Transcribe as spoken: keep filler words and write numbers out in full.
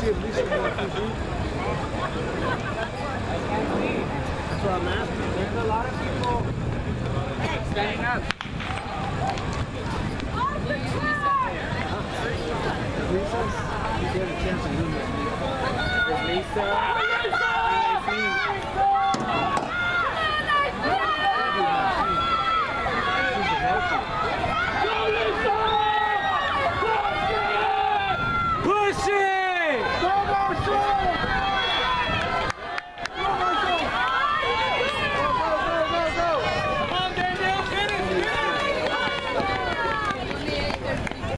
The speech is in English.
give Lisa more physique. That's what I'm asking. There's a lot of people standing up. Lisa, you get a chance to win this. Lisa.